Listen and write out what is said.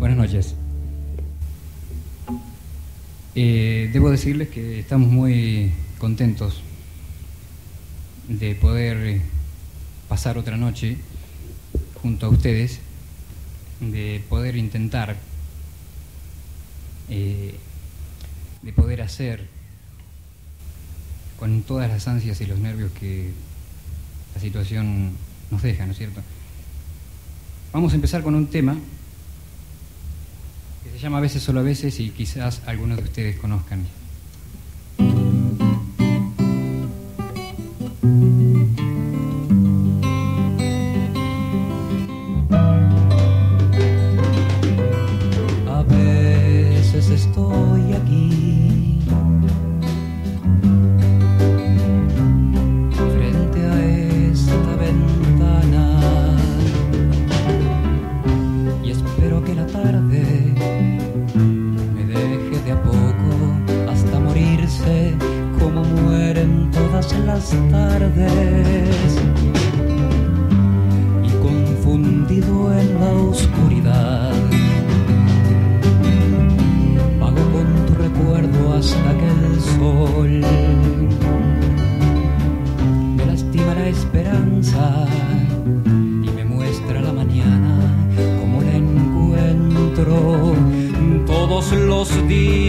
Buenas noches. Debo decirles que estamos muy contentos de poder pasar otra noche junto a ustedes, de poder intentar, de poder hacer con todas las ansias y los nervios que la situación nos deja, ¿no es cierto? Vamos a empezar con un tema que se llama A veces, solo a veces, y quizás algunos de ustedes conozcan. A veces estoy aquí, frente a esta ventana, y espero que la tarde me deje de a poco hasta morirse, como mueren todas las tardes. Y confundido en la oscuridad, vago con tu recuerdo hasta que el sol me lastima la esperanza y me muestra la mañana como la encuentro todos los días.